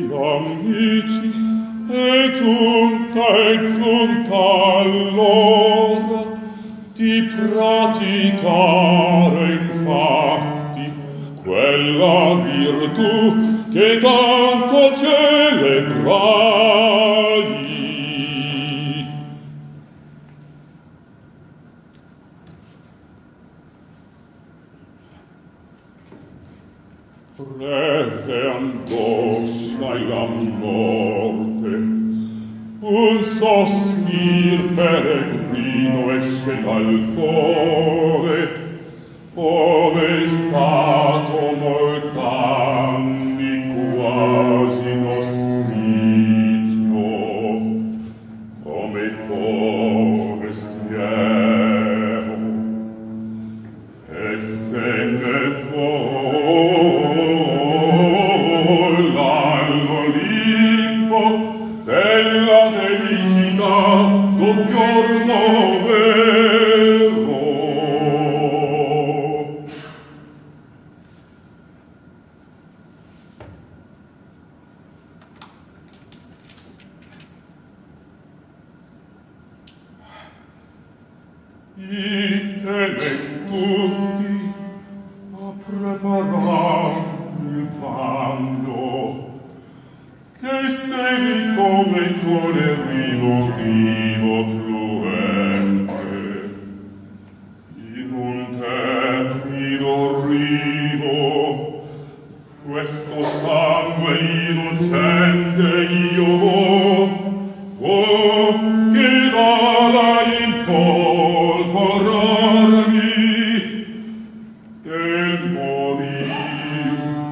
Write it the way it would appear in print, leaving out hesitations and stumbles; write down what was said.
amici, è giunta l'ora di praticare infatti quella virtù che tanto celebrai. Breve angoscia e la morte, un sospir peregrino esce dal cuore, ove è stato molt'anni quasi in ospizio, come forestiero, e se ne della felicità soggiorno vero. Itene tutti a preparar il panno, che segui come con il rivo fluente, in un termido rivo, questo sangue innocente io vo che dalla impolporarmi del morir